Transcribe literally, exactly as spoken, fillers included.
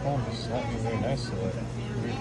phone just slapped me very nicely. Like, weird.